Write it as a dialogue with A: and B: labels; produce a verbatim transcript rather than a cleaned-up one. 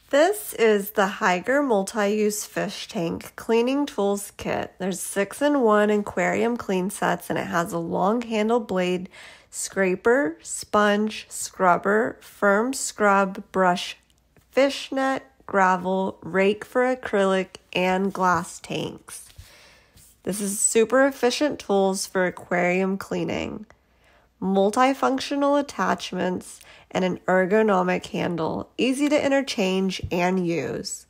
A: This is the Higer Multi-Use Fish Tank Cleaning Tools Kit. There's six in one aquarium clean sets, and it has a long handle blade, scraper, sponge, scrubber, firm scrub, brush, fishnet, gravel, rake for acrylic, and glass tanks. This is super efficient tools for aquarium cleaning. Multifunctional attachments and an ergonomic handle, easy to interchange and use.